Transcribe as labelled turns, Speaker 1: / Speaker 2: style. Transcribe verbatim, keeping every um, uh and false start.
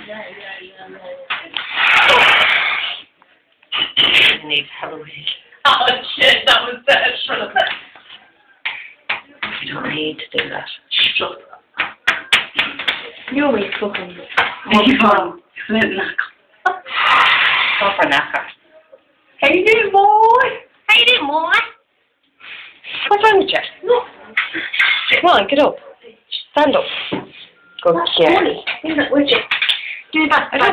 Speaker 1: You need Halloween.
Speaker 2: Oh shit, that was that shut up.
Speaker 1: You don't need to do that.
Speaker 2: Shut up.
Speaker 3: You always fucking...
Speaker 2: Come on.
Speaker 1: Go for knacker.
Speaker 2: How you doing, boy?
Speaker 1: How you doing, boy? What's wrong with you?
Speaker 2: Look.
Speaker 1: Come on, get up. Stand up. Good girl.
Speaker 3: Isn't it, would you?
Speaker 1: Do that.